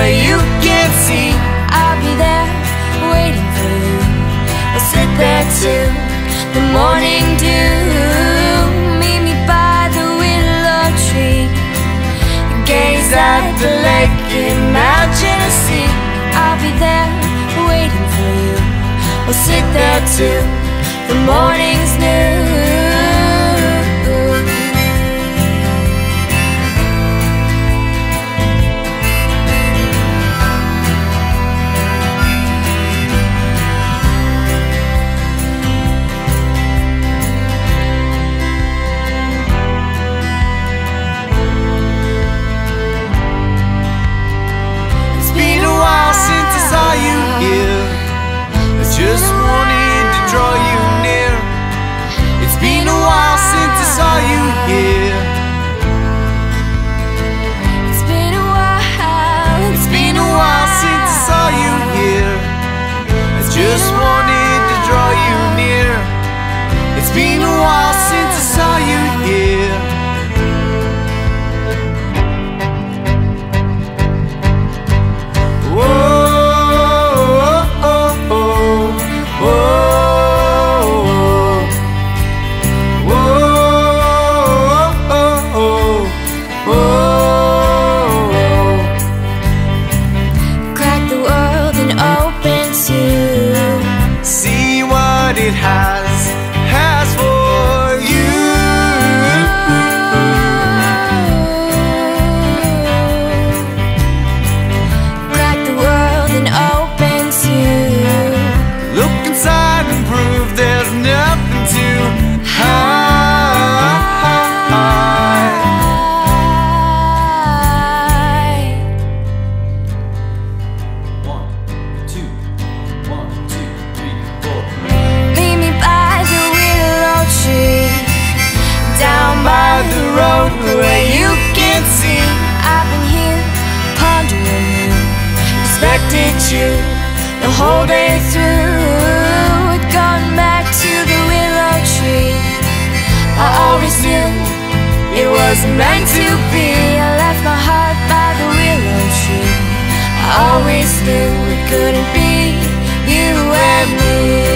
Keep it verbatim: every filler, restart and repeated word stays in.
where you can't see. I'll be there waiting for you. I'll sit there till the morning dew. Meet me by the willow tree. Gaze at the lake in Mount Genesee. I'll be there waiting for you. I'll sit there till the morning's new. Just wanted to draw you near. It's been a while since I saw you here. It's been a while. It's been a while since I saw you here. I just wanted to draw you near. It's been a while since I saw you here. Whoa. It has, has for you. Crack the world and open to look inside and prove there's nothing to hide. One, two, one, two, three, four. Down by the road where you can't see. I've been here pondering you, expected you the whole day through. We'd gone back to the willow tree. I always knew it wasn't meant to be. I left my heart by the willow tree. I always knew it couldn't be you and me.